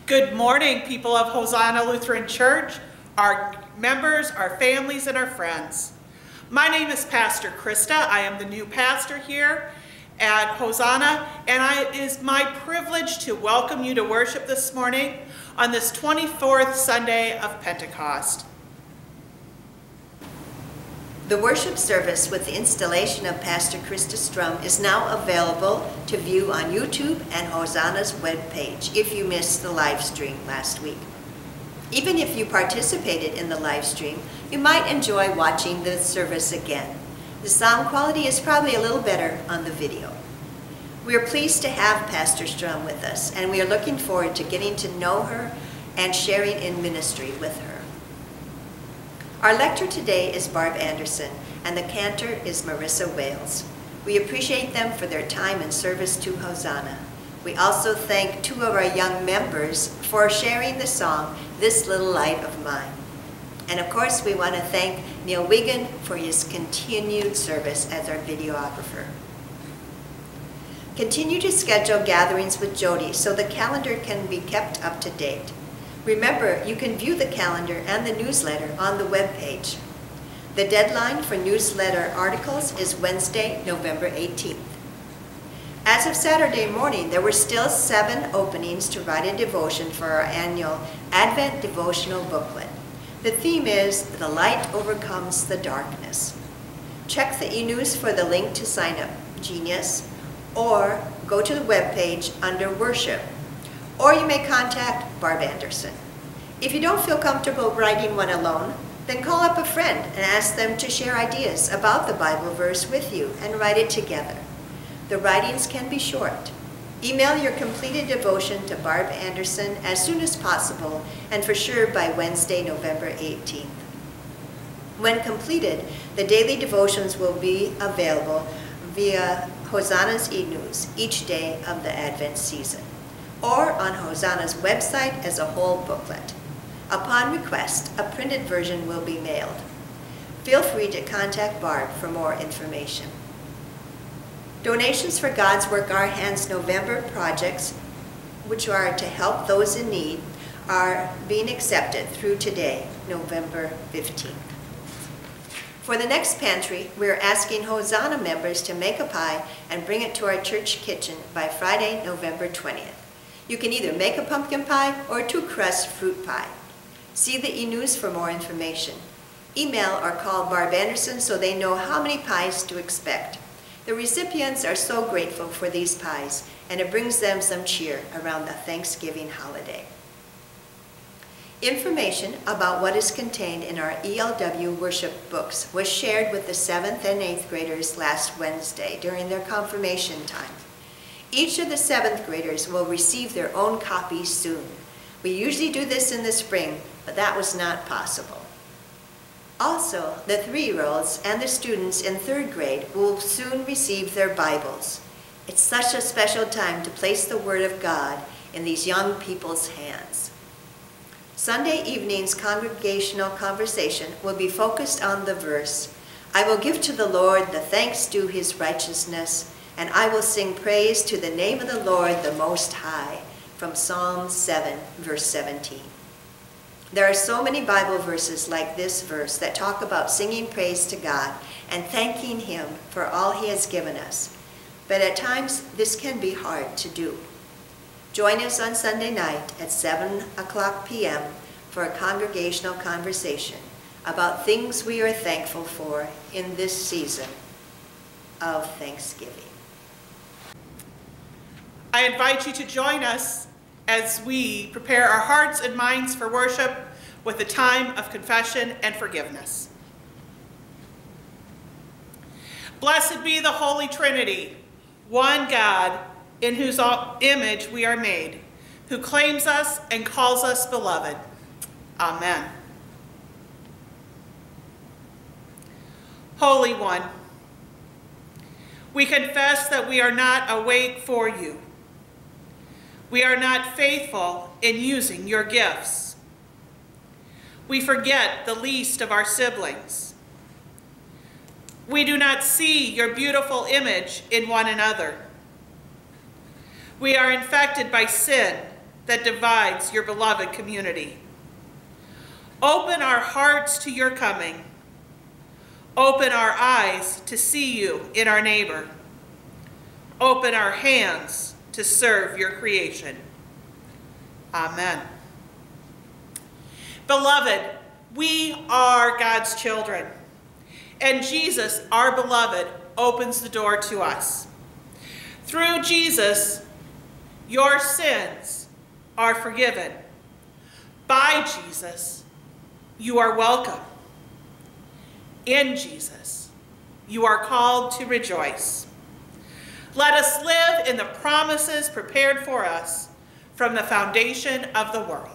Good morning, people of Hosanna Lutheran Church, our members, our families, and our friends. My name is Pastor Krista. I am the new pastor here at Hosanna, and it is my privilege to welcome you to worship this morning on this 24th Sunday of Pentecost. The worship service with the installation of Pastor Krista Strum is now available to view on YouTube and Hosanna's webpage if you missed the live stream last week. Even if you participated in the live stream, you might enjoy watching the service again. The sound quality is probably a little better on the video. We are pleased to have Pastor Strum with us, and we are looking forward to getting to know her and sharing in ministry with her. Our lector today is Barb Anderson, and the cantor is Marissa Wales. We appreciate them for their time and service to Hosanna. We also thank two of our young members for sharing the song, This Little Light of Mine. And of course, we want to thank Neil Wiggin for his continued service as our videographer. Continue to schedule gatherings with Jody so the calendar can be kept up to date. Remember, you can view the calendar and the newsletter on the webpage. The deadline for newsletter articles is Wednesday, November 18th. As of Saturday morning, there were still 7 openings to write a devotion for our annual Advent devotional booklet. The theme is, The Light Overcomes the Darkness. Check the e-news for the link to sign up, Genius, or go to the webpage under Worship. Or you may contact Barb Anderson. If you don't feel comfortable writing one alone, then call up a friend and ask them to share ideas about the Bible verse with you and write it together. The writings can be short. Email your completed devotion to Barb Anderson as soon as possible, and for sure by Wednesday, November 18th. When completed, the daily devotions will be available via Hosanna's e-news each day of the Advent season, or on Hosanna's website as a whole booklet. Upon request, a printed version will be mailed. Feel free to contact Barb for more information. Donations for God's Work Our Hands November projects, which are to help those in need, are being accepted through today, November 15th. For the next pantry, we are asking Hosanna members to make a pie and bring it to our church kitchen by Friday, November 20th. You can either make a pumpkin pie or a 2-crust fruit pie. See the e-news for more information. Email or call Barb Anderson so they know how many pies to expect. The recipients are so grateful for these pies, and it brings them some cheer around the Thanksgiving holiday. Information about what is contained in our ELW worship books was shared with the 7th and 8th graders last Wednesday during their confirmation time. Each of the 7th graders will receive their own copies soon. We usually do this in the spring, but that was not possible. Also, the 3-year-olds and the students in 3rd grade will soon receive their Bibles. It's such a special time to place the Word of God in these young people's hands. Sunday evening's congregational conversation will be focused on the verse, I will give to the Lord the thanks due his righteousness, and I will sing praise to the name of the Lord the Most High, from Psalm 7, verse 17. There are so many Bible verses like this verse that talk about singing praise to God and thanking him for all he has given us. But at times, this can be hard to do. Join us on Sunday night at 7:00 p.m. for a congregational conversation about things we are thankful for in this season of Thanksgiving. I invite you to join us as we prepare our hearts and minds for worship with a time of confession and forgiveness. Blessed be the Holy Trinity, one God, in whose image we are made, who claims us and calls us beloved. Amen. Holy One, we confess that we are not awake for you. We are not faithful in using your gifts. We forget the least of our siblings. We do not see your beautiful image in one another. We are infected by sin, that divides your beloved community. Open our hearts to your coming. Open our eyes to see you in our neighbor. Open our hands to serve your creation. Amen. Beloved, we are God's children, and Jesus, our beloved, opens the door to us. Through Jesus, your sins are forgiven. By Jesus, you are welcome. In Jesus, you are called to rejoice. Let us live in the promises prepared for us from the foundation of the world.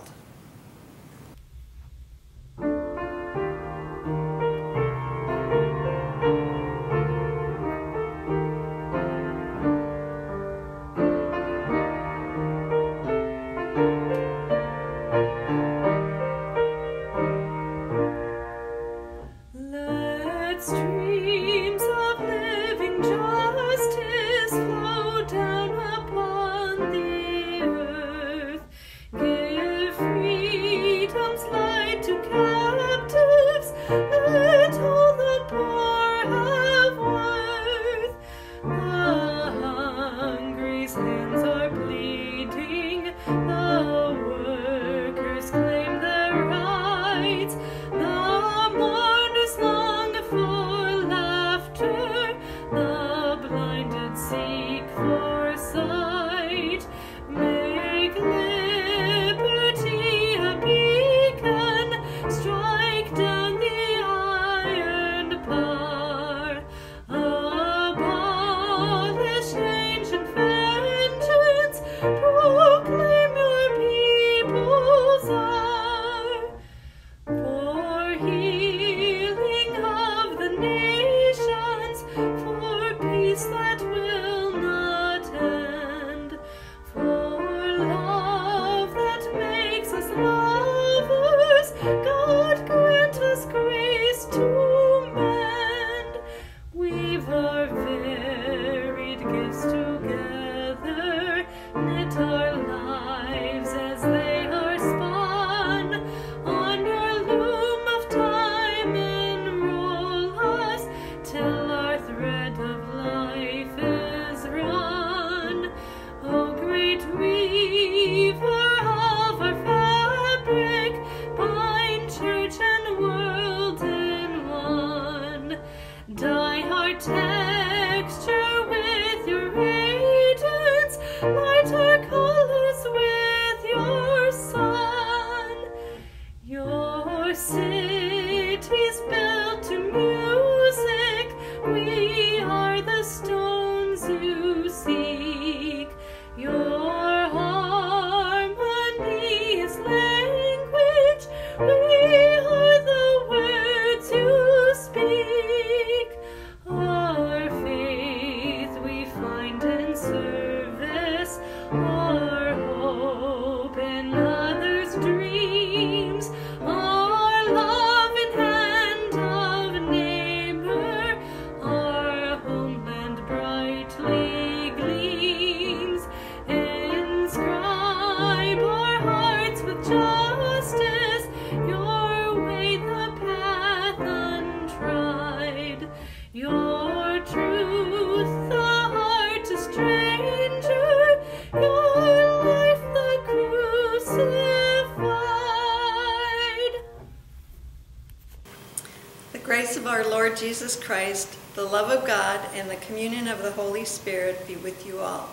Jesus Christ, the love of God, and the communion of the Holy Spirit be with you all,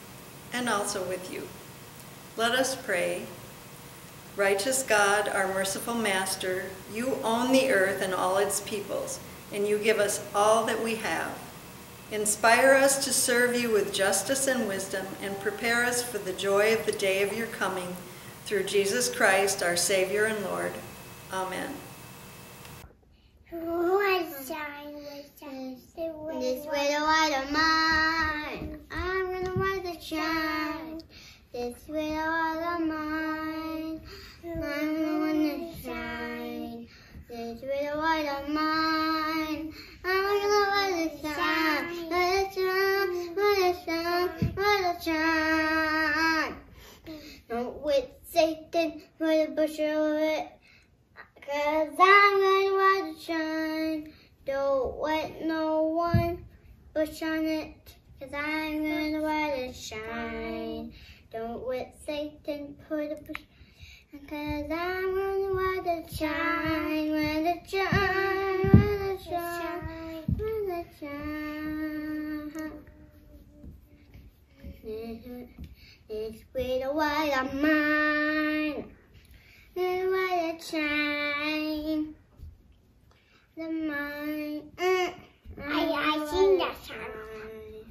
and also with you. Let us pray. Righteous God, our merciful Master, you own the earth and all its peoples, and you give us all that we have. Inspire us to serve you with justice and wisdom, and prepare us for the joy of the day of your coming, through Jesus Christ, our Savior and Lord. Amen. This little light of mine, I'm gonna let it shine. This little light of mine, I'm gonna let it shine. This little light of mine, I'm gonna let it shine. Let it shine, let it shine, let it shine. Don't wait. push it, 'cause I'm gonna let it shine. Don't let no one push on it, 'cause I'm gonna let it shine. Don't let Satan put a push, 'cause I'm gonna let it shine, let it shine, let it shine, let it shine. This little light of mine, let it shine. The mine. I sing that song.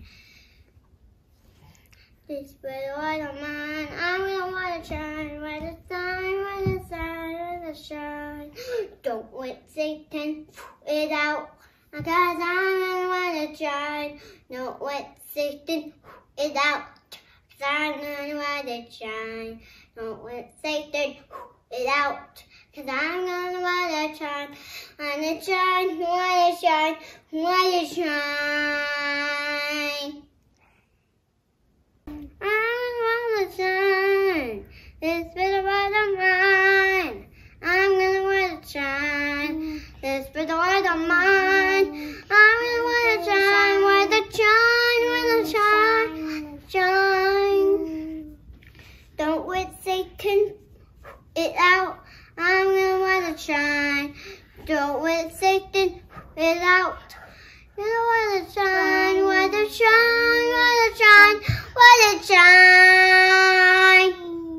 This little light of mine, I'm gonna let it shine, let it shine, let it shine, let it shine. Don't let Satan put it out, 'cause I'm gonna let it shine. Don't let Satan put it out, 'cause I'm gonna let it shine. Don't let Satan put it out, 'cause I'm gonna let it shine. Let it shine, let it shine, let it shine. I'm gonna shine. This little light of mine, I'm gonna let it shine. This little light of mine, I'm gonna let it shine. Let it shine, let it shine, shine. Don't let Satan put it out. I'm gonna let it shine. Don't let Satan put it out. Let it shine, let it shine, let it shine, let it shine.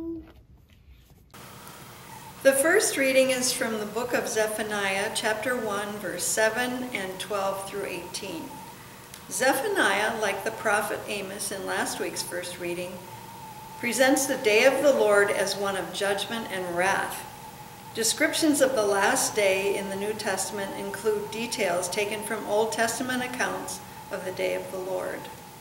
The first reading is from the book of Zephaniah, chapter 1, verse 7 and 12 through 18. Zephaniah, like the prophet Amos in last week's first reading, presents the day of the Lord as one of judgment and wrath. Descriptions of the last day in the New Testament include details taken from Old Testament accounts of the day of the Lord.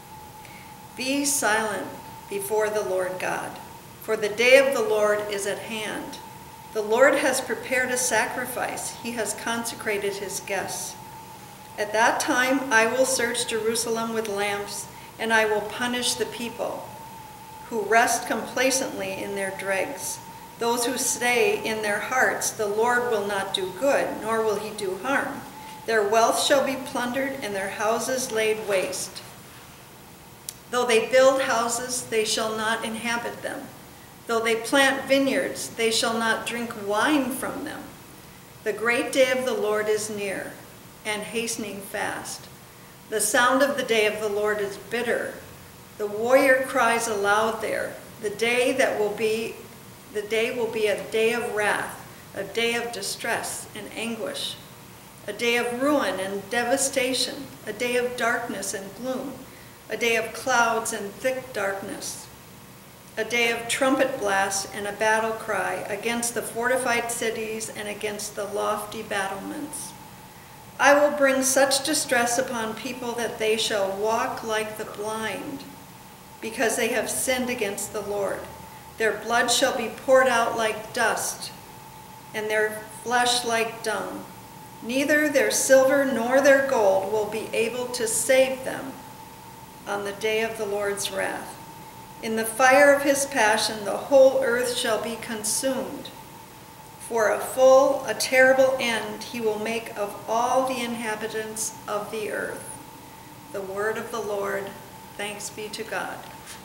Be silent before the Lord God, for the day of the Lord is at hand. The Lord has prepared a sacrifice. He has consecrated his guests. At that time I will search Jerusalem with lamps, and I will punish the people who rest complacently in their dregs. Those who say in their hearts, the Lord will not do good, nor will he do harm. Their wealth shall be plundered, and their houses laid waste. Though they build houses, they shall not inhabit them. Though they plant vineyards, they shall not drink wine from them. The great day of the Lord is near, and hastening fast. The sound of the day of the Lord is bitter. The warrior cries aloud there. The day will be a day of wrath, a day of distress and anguish, a day of ruin and devastation, a day of darkness and gloom, a day of clouds and thick darkness, a day of trumpet blasts and a battle cry against the fortified cities and against the lofty battlements. I will bring such distress upon people that they shall walk like the blind, because they have sinned against the Lord. Their blood shall be poured out like dust, and their flesh like dung. Neither their silver nor their gold will be able to save them on the day of the Lord's wrath. In the fire of his passion, the whole earth shall be consumed. For a terrible end he will make of all the inhabitants of the earth. The word of the Lord. Thanks be to God.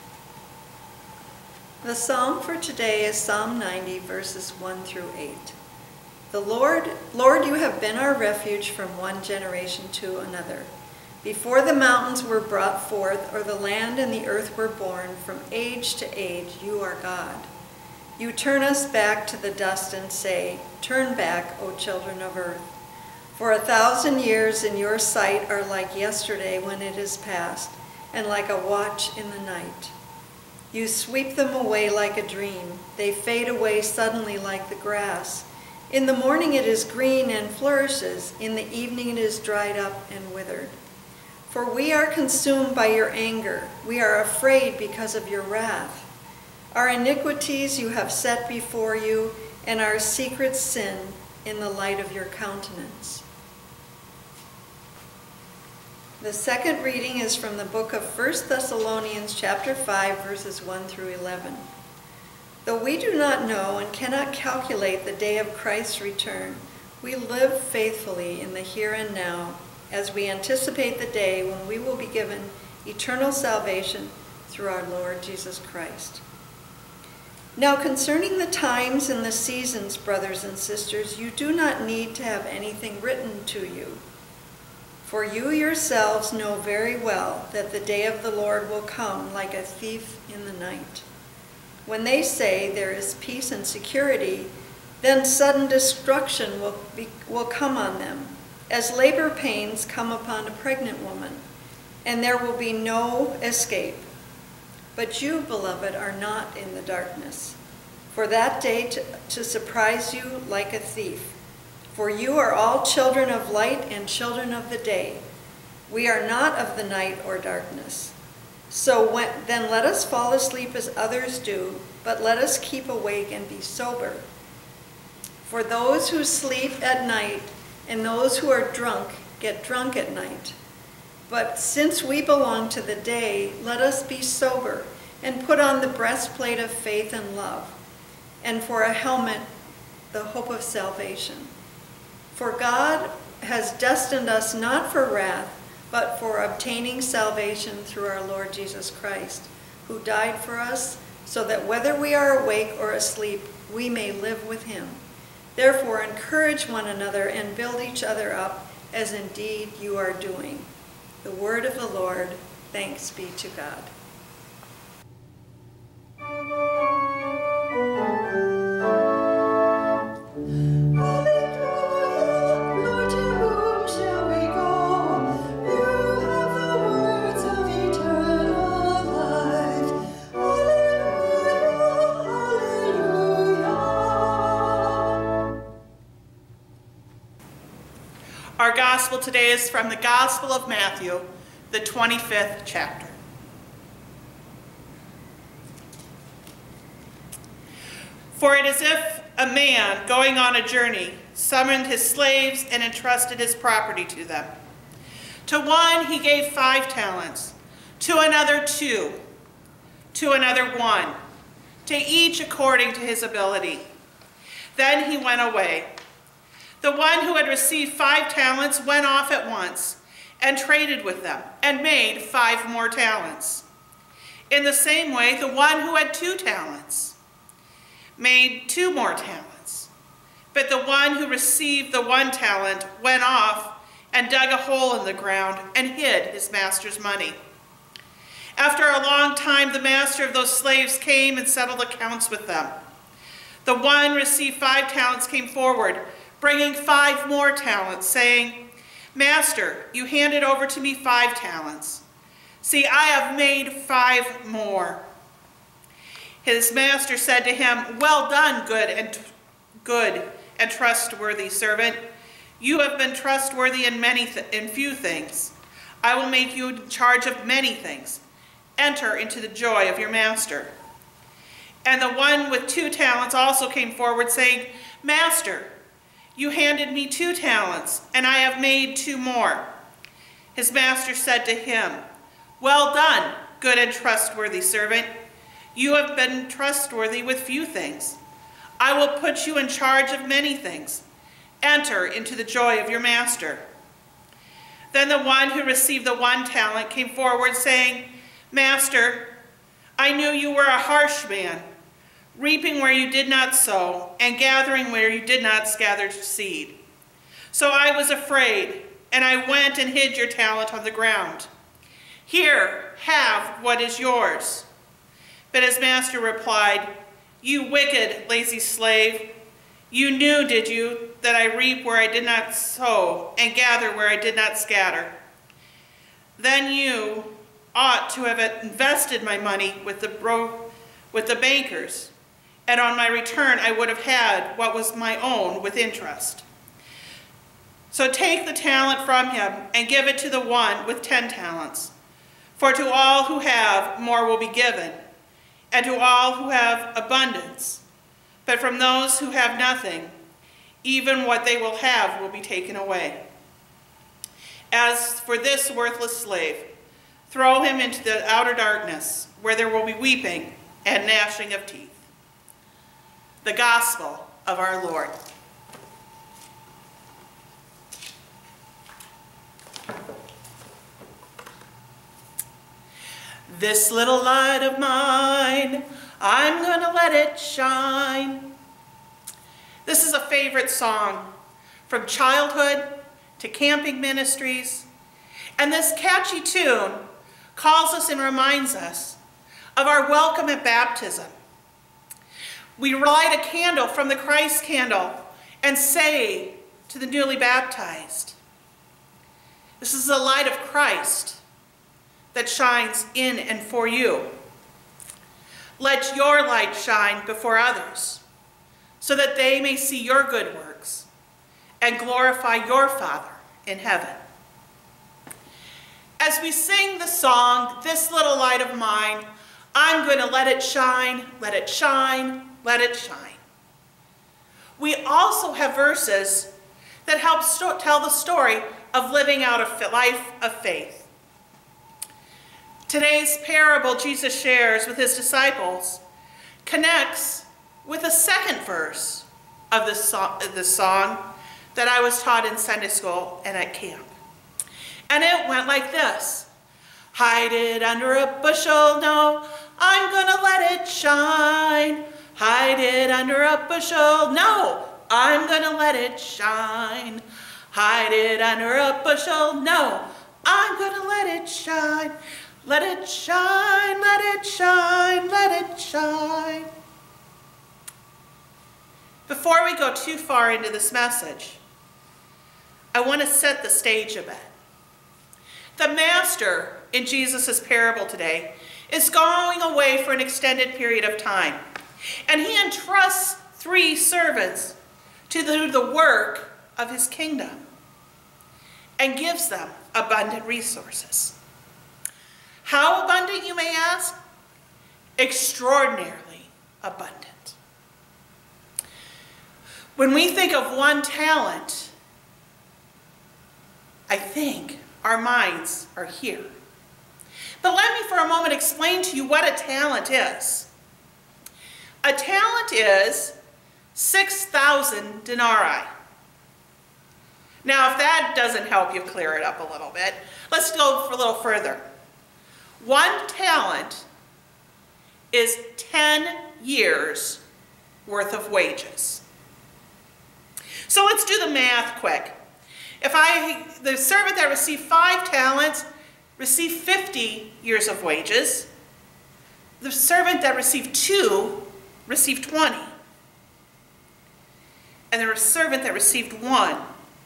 The psalm for today is Psalm 90, verses 1 through 8. The Lord, you have been our refuge from one generation to another. Before the mountains were brought forth, or the land and the earth were born, from age to age you are God. You turn us back to the dust and say, turn back, O children of earth. For 1,000 years in your sight are like yesterday when it is past, and like a watch in the night. You sweep them away like a dream. They fade away suddenly like the grass. In the morning it is green and flourishes. In the evening it is dried up and withered. For we are consumed by your anger. We are afraid because of your wrath. Our iniquities you have set before you, and our secret sin in the light of your countenance. The second reading is from the book of 1 Thessalonians chapter 5, verses 1 through 11. Though we do not know and cannot calculate the day of Christ's return, we live faithfully in the here and now as we anticipate the day when we will be given eternal salvation through our Lord Jesus Christ. Now concerning the times and the seasons, brothers and sisters, you do not need to have anything written to you. For you yourselves know very well that the day of the Lord will come like a thief in the night. When they say there is peace and security, then sudden destruction will come on them, as labor pains come upon a pregnant woman, and there will be no escape. But you, beloved, are not in the darkness, for that day to surprise you like a thief. For you are all children of light and children of the day. We are not of the night or darkness. So then let us fall asleep as others do, but let us keep awake and be sober. For those who sleep at night and those who are drunk get drunk at night. But since we belong to the day, let us be sober and put on the breastplate of faith and love, and for a helmet, the hope of salvation. For God has destined us not for wrath, but for obtaining salvation through our Lord Jesus Christ, who died for us, so that whether we are awake or asleep, we may live with him. Therefore, encourage one another and build each other up, as indeed you are doing. The word of the Lord. Thanks be to God. Our gospel today is from the Gospel of Matthew, the 25th chapter. For it is if a man going on a journey summoned his slaves and entrusted his property to them. To one he gave 5 talents, to another 2, to another 1, to each according to his ability. Then he went away. The one who had received 5 talents went off at once and traded with them and made 5 more talents. In the same way, the one who had 2 talents made 2 more talents. But the one who received the 1 talent went off and dug a hole in the ground and hid his master's money. After a long time, the master of those slaves came and settled accounts with them. The one who received 5 talents came forward, bringing 5 more talents, saying, Master, you handed over to me 5 talents. See, I have made 5 more. His master said to him, Well done, good and trustworthy servant. You have been trustworthy in few things. I will make you in charge of many things. Enter into the joy of your master. And the one with 2 talents also came forward, saying, Master, you handed me 2 talents, and I have made 2 more. His master said to him, Well done, good and trustworthy servant. You have been trustworthy with few things. I will put you in charge of many things. Enter into the joy of your master. Then the one who received the 1 talent came forward, saying, Master, I knew you were a harsh man, reaping where you did not sow, and gathering where you did not gather seed. So I was afraid, and I went and hid your talent on the ground. Here, have what is yours. But his master replied, You wicked, lazy slave, you knew, did you, that I reap where I did not sow, and gather where I did not scatter? Then you ought to have invested my money with the bankers, and on my return I would have had what was my own with interest. So take the talent from him and give it to the one with 10 talents. For to all who have, more will be given, and to all who have abundance. But from those who have nothing, even what they will have will be taken away. As for this worthless slave, throw him into the outer darkness, where there will be weeping and gnashing of teeth. the gospel of our Lord. This little light of mine, I'm gonna let it shine. This is a favorite song from childhood to camping ministries. And this catchy tune calls us and reminds us of our welcome at baptism. We light a candle from the Christ candle and say to the newly baptized, this is the light of Christ that shines in and for you. Let your light shine before others, so that they may see your good works and glorify your Father in heaven. As we sing the song, This Little Light of Mine, I'm going to let it shine, let it shine, let it shine. We also have verses that help tell the story of living out a life of faith. Today's parable Jesus shares with his disciples connects with the second verse of this song that I was taught in Sunday school and at camp. And it went like this. Hide it under a bushel, no, I'm gonna let it shine. Hide it under a bushel, no, I'm gonna let it shine. Hide it under a bushel, no, I'm gonna let it shine. Let it shine, let it shine, let it shine. Before we go too far into this message, I want to set the stage a bit. The master in Jesus' parable today is going away for an extended period of time, and he entrusts 3 servants to do the work of his kingdom and gives them abundant resources. How abundant, you may ask? Extraordinarily abundant. When we think of 1 talent, I think our minds are here. But let me for a moment explain to you what a talent is. A talent is 6,000 denarii. Now, if that doesn't help you clear it up a little bit, let's go for a little further. 1 talent is 10 years worth of wages. So let's do the math quick. If the servant that received 5 talents received 50 years of wages, the servant that received 2 received 20. And the servant that received 1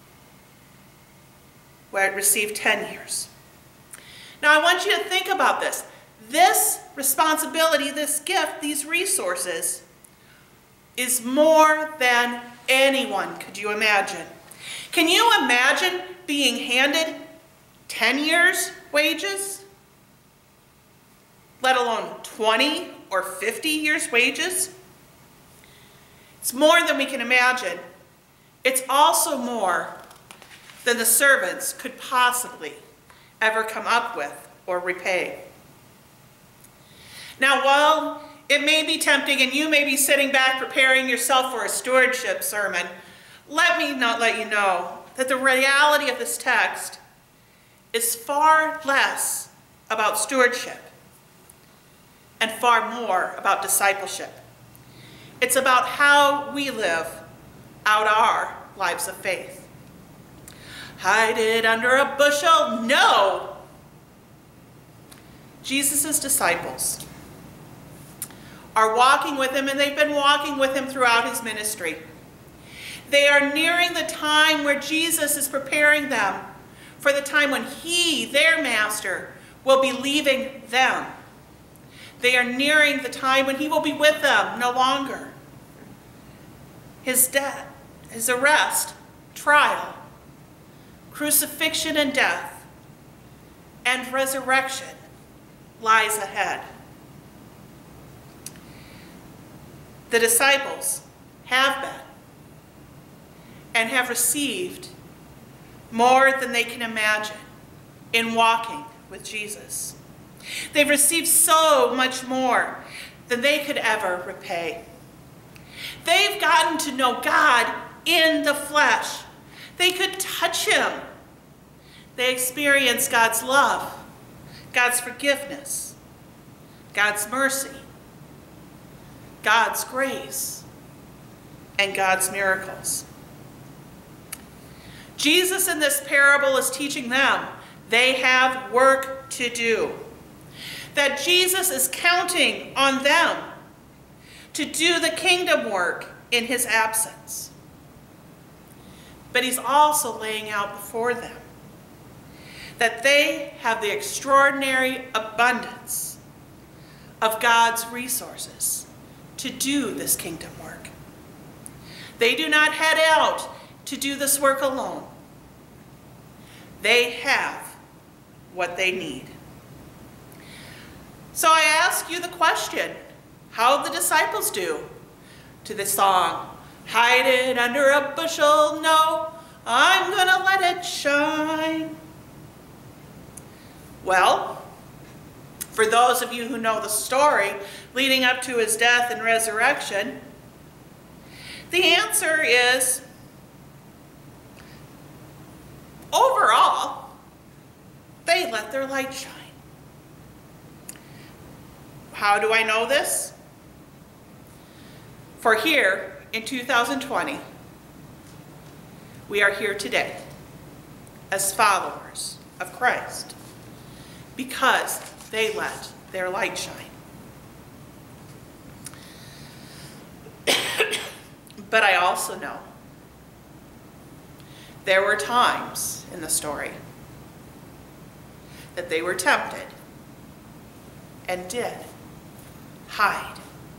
received 10 years. Now I want you to think about this. This responsibility, this gift, these resources is more than anyone could you imagine. Can you imagine being handed 10 years wages? Let alone 20 or 50 years wages? It's more than we can imagine. It's also more than the servants could possibly ever come up with or repay. Now, while it may be tempting and you may be sitting back preparing yourself for a stewardship sermon, let me not let you know that the reality of this text is far less about stewardship and far more about discipleship. It's about how we live out our lives of faith. Hide it under a bushel? No! Jesus' disciples are walking with him, and they've been walking with him throughout his ministry. They are nearing the time where Jesus is preparing them for the time when he, their master, will be leaving them. They are nearing the time when he will be with them no longer. His death, his arrest, trial, crucifixion and death, and resurrection lies ahead. The disciples have been and have received more than they can imagine in walking with Jesus. They've received so much more than they could ever repay. They've gotten to know God in the flesh. They could touch him. They experience God's love, God's forgiveness, God's mercy, God's grace, and God's miracles. Jesus in this parable is teaching them they have work to do. That Jesus is counting on them to do the kingdom work in his absence. But he's also laying out before them that they have the extraordinary abundance of God's resources to do this kingdom work. They do not head out to do this work alone. They have what they need. So I ask you the question, how did the disciples do to the song, "Hide it under a bushel, no, I'm gonna let it shine"? Well, for those of you who know the story leading up to his death and resurrection, the answer is, overall, they let their light shine. How do I know this? For here in 2020, we are here today as followers of Christ because they let their light shine. But I also know there were times in the story that they were tempted and did hide.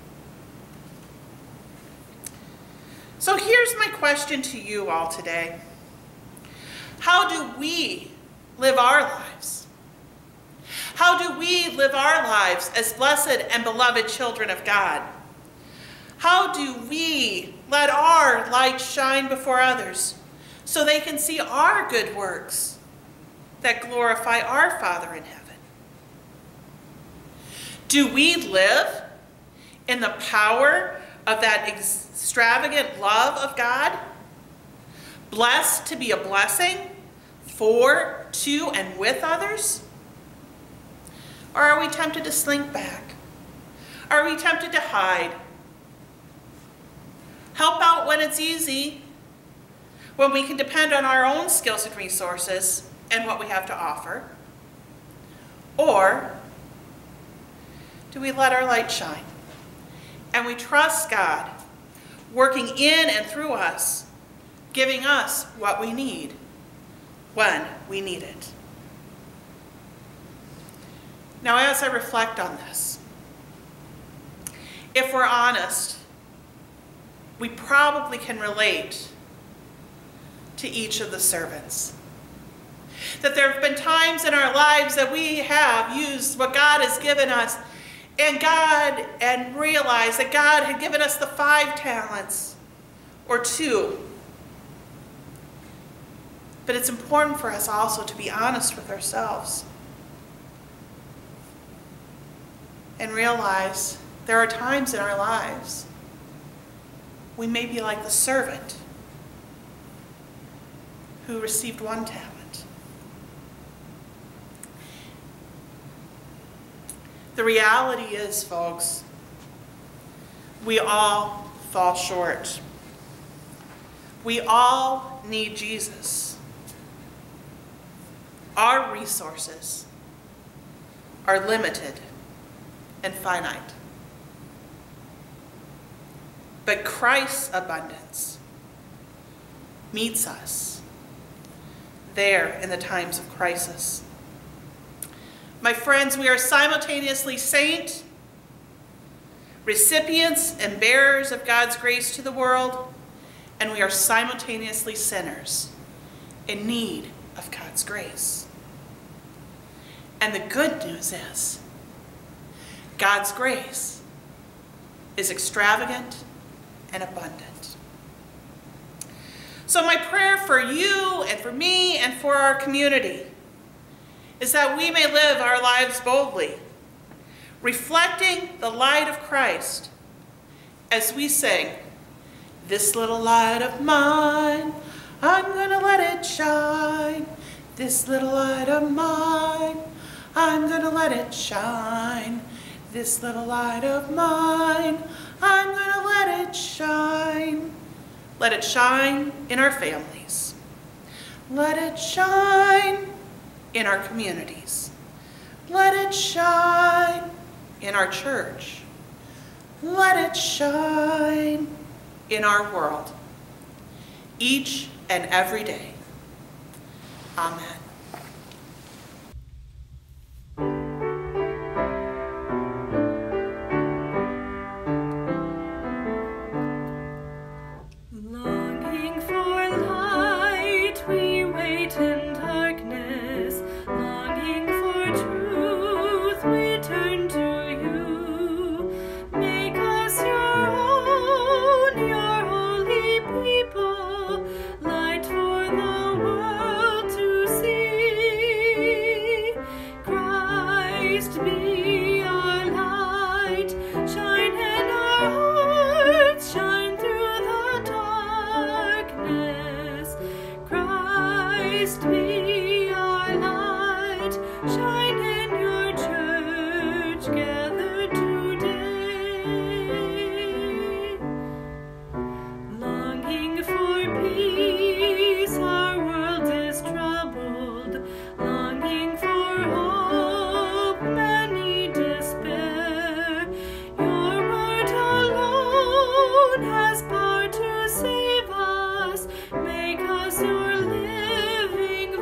So here's my question to you all today. How do we live our lives? How do we live our lives as blessed and beloved children of God? How do we let our light shine before others so they can see our good works that glorify our Father in heaven? Do we live in the power of that extravagant love of God? Blessed to be a blessing for, to, and with others? Or are we tempted to slink back? Are we tempted to hide? Help out when it's easy, when we can depend on our own skills and resources and what we have to offer? Or do we let our light shine and we trust God working in and through us, giving us what we need when we need it? Now, as I reflect on this, if we're honest, we probably can relate to each of the servants. That there have been times in our lives that we have used what God has given us and realized that God had given us the 5 talents or 2. But it's important for us also to be honest with ourselves and realize there are times in our lives we may be like the servant who received 1 talent. The reality is, folks, we all fall short. We all need Jesus. Our resources are limited and finite. But Christ's abundance meets us there in the times of crisis. My friends, we are simultaneously saints, recipients and bearers of God's grace to the world, and we are simultaneously sinners in need of God's grace. And the good news is, God's grace is extravagant and abundant. So my prayer for you and for me and for our community is that we may live our lives boldly, reflecting the light of Christ as we sing, This little light of mine, I'm gonna let it shine. This little light of mine, I'm gonna let it shine. This little light of mine, I'm gonna let it shine. Let it shine in our families. Let it shine in our communities. Let it shine in our church. Let it shine in our world, each and every day. Amen. Longing for light, we wait in darkness. Longing for truth, we turn to you. Make us your own, your holy people, light for the world to see. Christ be our light, shine in our hearts, shine through the darkness. Christ be our light, shine in your church gathered today. Longing for peace, our world is troubled. Longing for hope, many despair. Your word alone has power to save us. Make us your living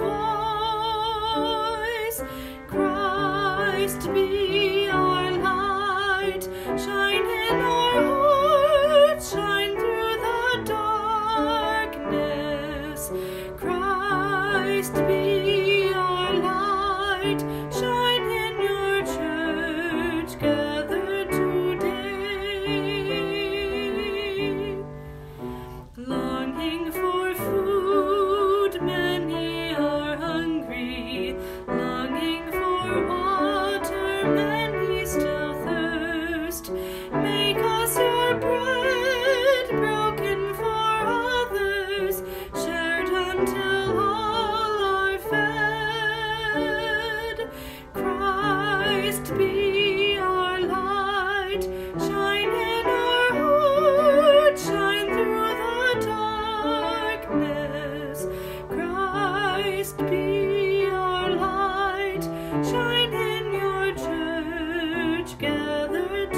voice. Christ be our light, shine in our hearts, shine through the darkness. Christ be our light, shine in your church gathered today. Longing for food, many are hungry. Longing for water, many still thirst. Make us your bread, broken for others, shared until all are fed. Christ be our light, shine in our hearts, shine through the darkness. Christ be our light, shine in your church gathered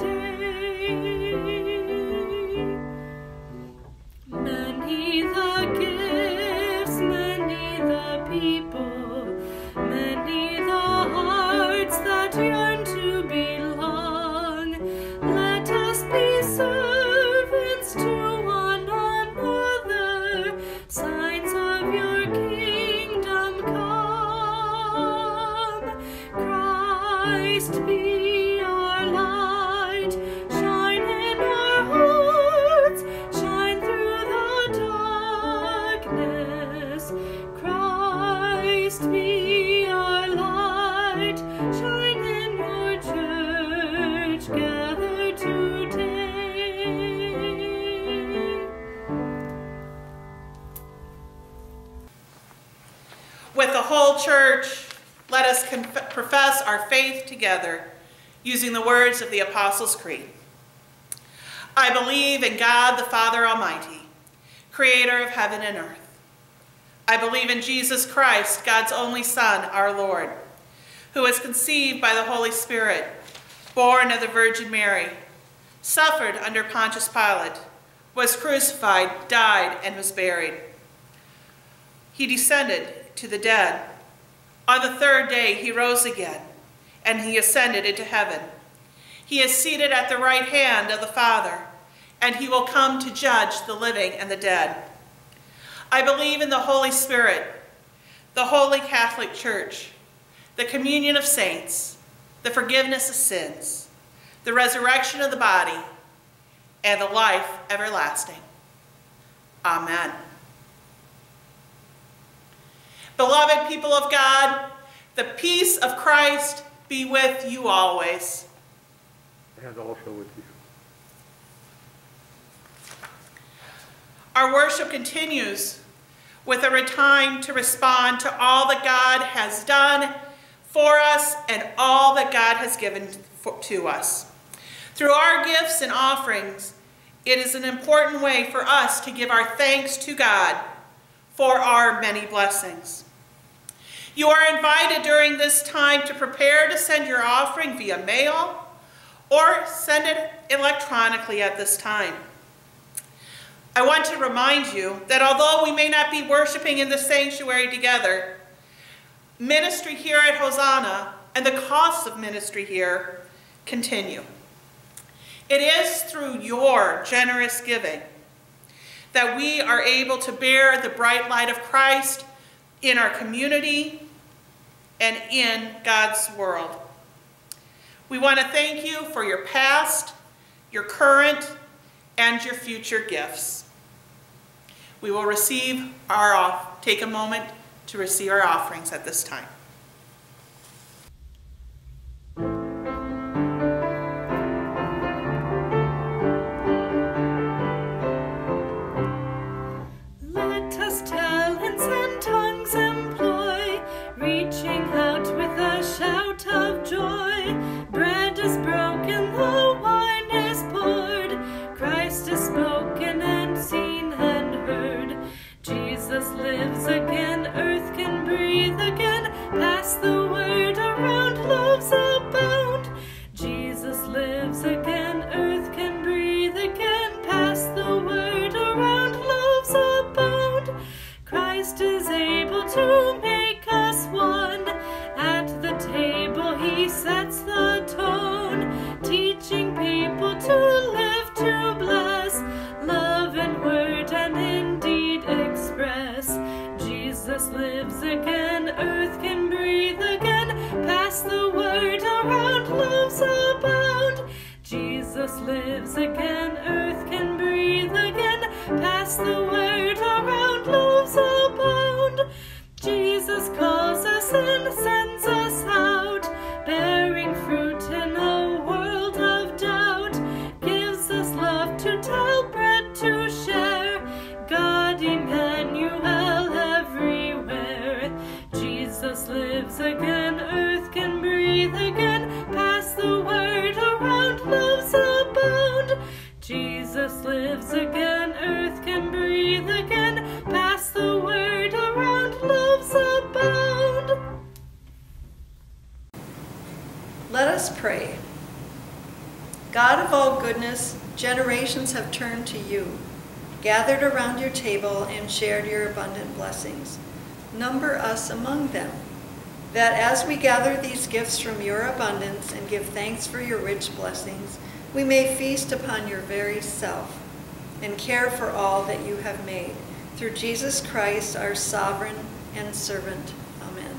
today. Many the gifts, many the people, many the hearts that yearn to belong. Let us be servants to one another, signs of your kingdom come. Christ be our light, shine in our hearts, shine through the darkness. Christ be our light, shine in your church gathered today. With the whole church, let us profess our faith together, using the words of the Apostles' Creed. I believe in God the Father Almighty, creator of heaven and earth. I believe in Jesus Christ, God's only Son, our Lord, who was conceived by the Holy Spirit, born of the Virgin Mary, suffered under Pontius Pilate, was crucified, died, and was buried. He descended to the dead. On the third day he rose again, and he ascended into heaven. He is seated at the right hand of the Father, and he will come to judge the living and the dead. I believe in the Holy Spirit, the Holy Catholic Church, the communion of saints, the forgiveness of sins, the resurrection of the body, and the life everlasting. Amen. Beloved people of God, the peace of Christ be with you always. And also with you. Our worship continues with a time to respond to all that God has done for us and all that God has given to us. Through our gifts and offerings, it is an important way for us to give our thanks to God for our many blessings. You are invited during this time to prepare to send your offering via mail or send it electronically at this time. I want to remind you that although we may not be worshiping in the sanctuary together, ministry here at Hosanna and the costs of ministry here continue. It is through your generous giving that we are able to bear the bright light of Christ in our community and in God's world. We want to thank you for your past, your current, and your future gifts. We will take a moment to receive our offerings at this time. Let us talents and tongues employ, reaching out with a shout of joy. Bread is broken, the wine is poured, Christ is spoken and seen and heard. Jesus lives again, earth can breathe again, pass the word around, loaves abound. Jesus lives again, earth can breathe again, pass the word around, loaves abound. Christ is able to make us one, at the table he sets the tone, teaching people to live, to bless, love in word and in deed express. Jesus lives again, earth can breathe again, pass the word around, loaves abound. Jesus lives again, earth can breathe again, pass the word around, loaves abound. Jesus calls us and sends us out, bearing fruit in a world of doubt, gives us love to tell, bread to share, God Emmanuel everywhere. Jesus lives again, earth can breathe again, pass the word around, loaves abound. Jesus lives again, earth can breathe again, pass the word around, loaves abound. Let us pray. God of all goodness, generations have turned to you, gathered around your table and shared your abundant blessings. Number us among them, that as we gather these gifts from your abundance and give thanks for your rich blessings, we may feast upon your very self and care for all that you have made. Through Jesus Christ, our sovereign and servant. Amen.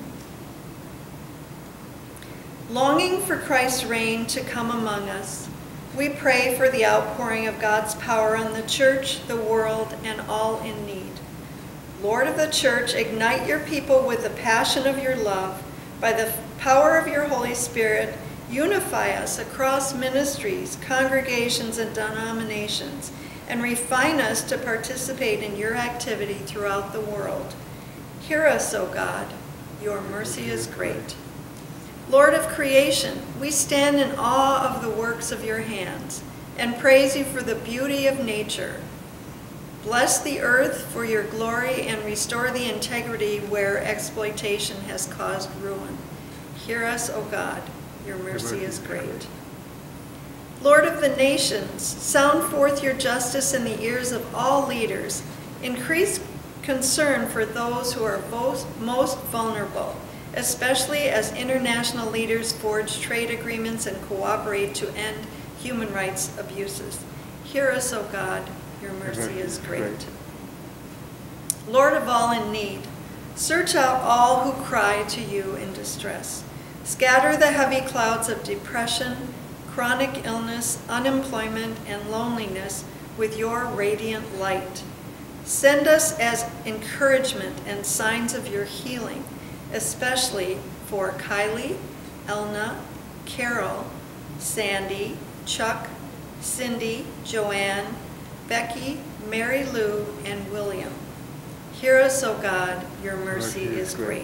Longing for Christ's reign to come among us, we pray for the outpouring of God's power on the church, the world, and all in need. Lord of the church, ignite your people with the passion of your love. By the power of your Holy Spirit, unify us across ministries, congregations, and denominations, and refine us to participate in your activity throughout the world. Hear us, O God. Your mercy is great. Lord of creation, we stand in awe of the works of your hands and praise you for the beauty of nature. Bless the earth for your glory and restore the integrity where exploitation has caused ruin. Hear us, O God. Your mercy is great. Lord of the nations, sound forth your justice in the ears of all leaders. Increase concern for those who are most vulnerable, especially as international leaders forge trade agreements and cooperate to end human rights abuses. Hear us, O God. Your mercy is great. Lord of all in need, search out all who cry to you in distress. Scatter the heavy clouds of depression, chronic illness, unemployment, and loneliness with your radiant light. Send us as encouragement and signs of your healing, especially for Kylie, Elna, Carol, Sandy, Chuck, Cindy, Joanne, Becky, Mary Lou, and William. Hear us, O God, your mercy is great.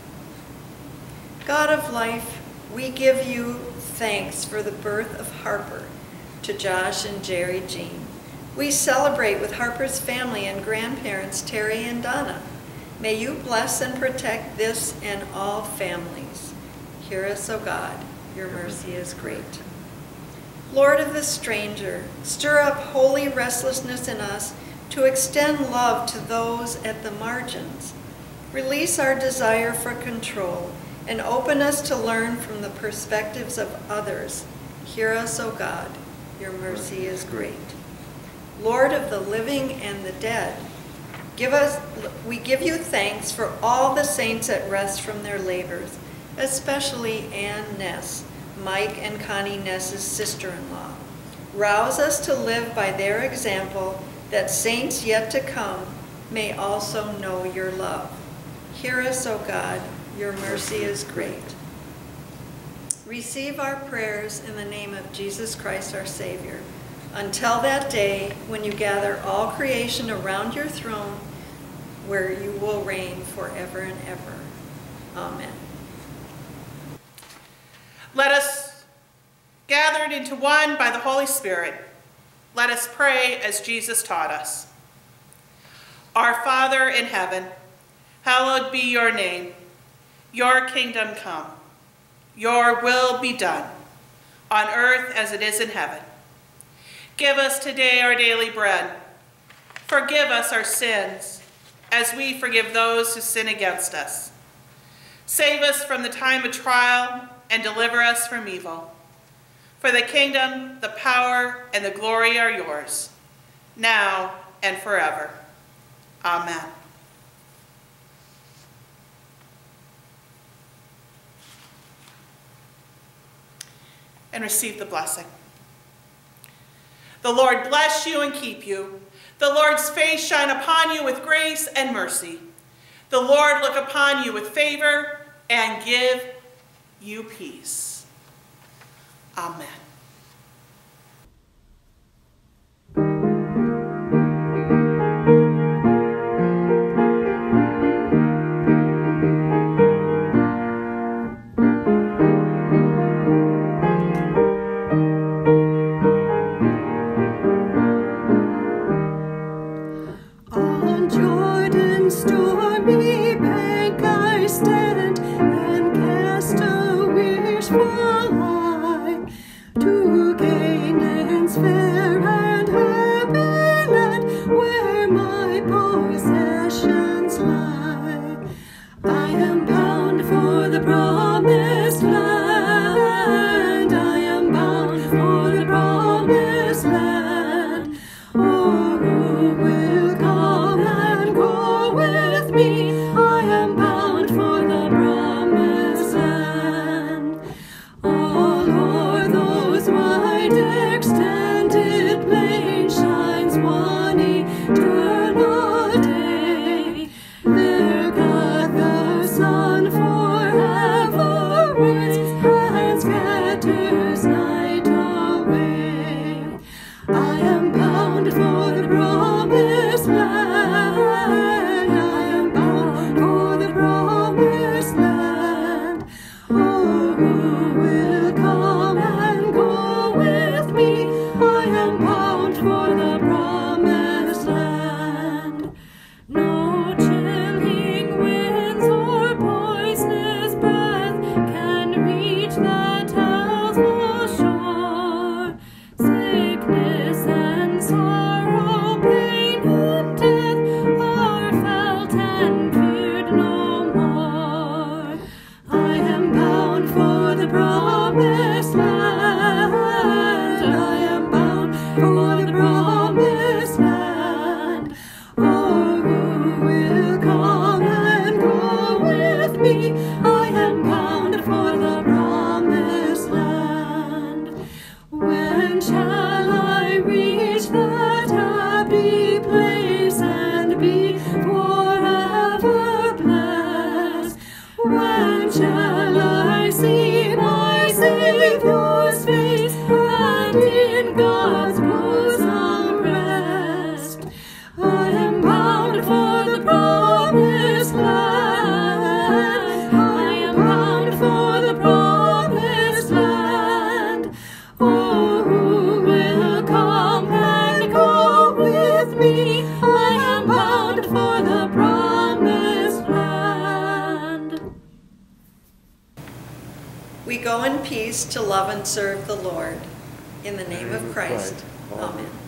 God of life, we give you thanks for the birth of Harper to Josh and Jerry Jean. We celebrate with Harper's family and grandparents, Terry and Donna. May you bless and protect this and all families. Hear us, O God, your mercy is great. Lord of the stranger, stir up holy restlessness in us to extend love to those at the margins. Release our desire for control and open us to learn from the perspectives of others. Hear us, O God, your mercy is great. Lord of the living and the dead, we give you thanks for all the saints at rest from their labors, especially Ann Ness, Mike and Connie Ness's sister-in-law. Rouse us to live by their example, that saints yet to come may also know your love. Hear us, O God, your mercy is great. Receive our prayers in the name of Jesus Christ our Savior, until that day when you gather all creation around your throne, where you will reign forever and ever. Amen. Let us, gathered into one by the Holy Spirit, let us pray as Jesus taught us. Our Father in heaven, hallowed be your name. Your kingdom come. Your will be done, on earth as it is in heaven. Give us today our daily bread. Forgive us our sins, as we forgive those who sin against us. Save us from the time of trial, and deliver us from evil. For the kingdom, the power, and the glory are yours, now and forever. Amen. And receive the blessing. The Lord bless you and keep you. The Lord's face shine upon you with grace and mercy. The Lord look upon you with favor and give you peace. Amen. On Jordan's stormy bank I stand, and cast a wishful eye to Canaan's fair and happy land, where my possessions lie. I am bound for the promised land. I am bound for the promised land. Oh, who will come and go with me? I am bound for the promised land. All o'er those wide extended plains shines one eternal day. There God the sun forever reigns and scatters night away. I am bound for the promised land. I am bound we go in peace to love and serve the Lord. In the name of Christ. Amen.